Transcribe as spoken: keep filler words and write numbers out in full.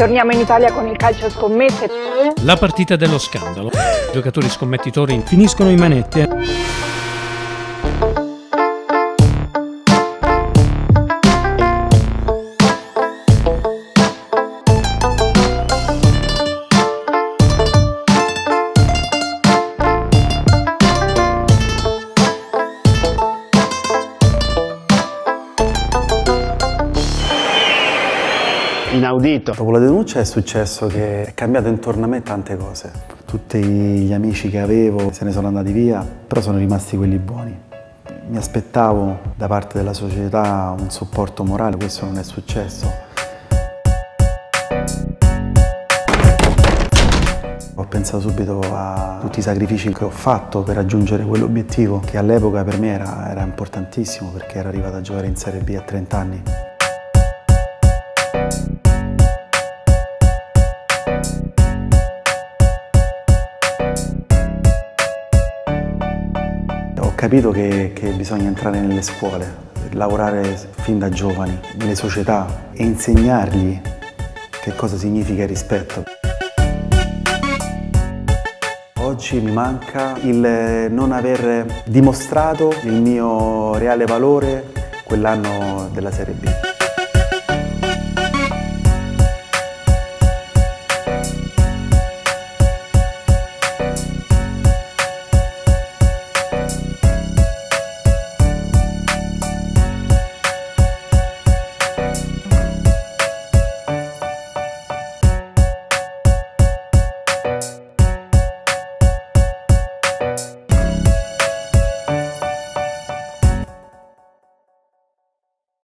Torniamo in Italia con il calcio scommesse. La partita dello scandalo. I giocatori scommettitori finiscono in manette. Inaudito. Dopo la denuncia è successo che è cambiato intorno a me tante cose. Tutti gli amici che avevo se ne sono andati via, però sono rimasti quelli buoni. Mi aspettavo da parte della società un supporto morale, questo non è successo. Ho pensato subito a tutti i sacrifici che ho fatto per raggiungere quell'obiettivo che all'epoca per me era, era importantissimo perché ero arrivato a giocare in Serie B a trenta anni. Ho capito che, che bisogna entrare nelle scuole, lavorare fin da giovani, nelle società e insegnargli che cosa significa il rispetto. Oggi mi manca il non aver dimostrato il mio reale valore quell'anno della Serie B.